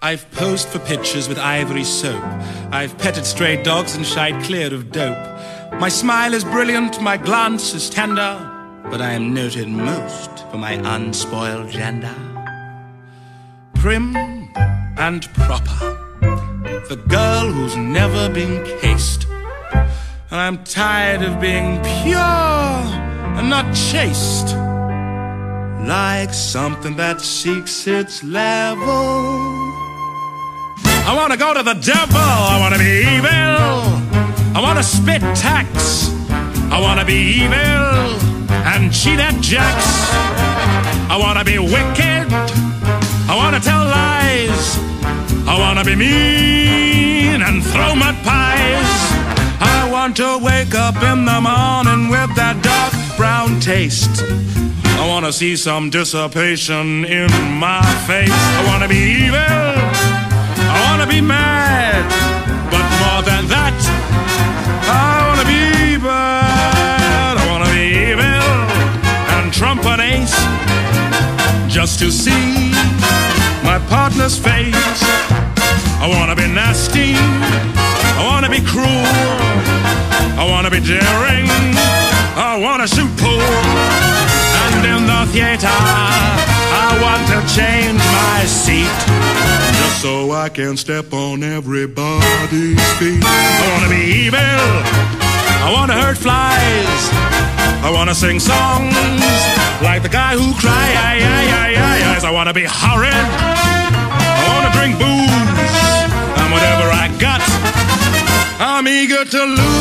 I've posed for pictures with ivory soap. I've petted stray dogs and shied clear of dope. My smile is brilliant, my glance is tender, but I am noted most for my unspoiled gender. Prim and proper, the girl who's never been cased. And I'm tired of being pure and not chaste, like something that seeks its level. I wanna go to the devil, I wanna be evil, I wanna spit tax, I wanna be evil and cheat at jacks. I wanna be wicked, I wanna tell lies, I wanna be mean and throw mud pies. I want to wake up in the morning with that dark brown taste. I wanna see some dissipation in my face. I wanna be evil, I wanna be mad, but more than that, I wanna be bad. I wanna be evil and trump an ace, just to see my partner's face. I wanna be nasty, I wanna be cruel, I wanna be daring, I wanna shoot pool. And in the theater, I want to change my seat, just so I can step on everybody's feet. I wanna be evil, I wanna hurt flies, I wanna sing songs like the guy who cries. I wanna be horrid, I wanna drink booze, and whatever I got, I'm eager to lose.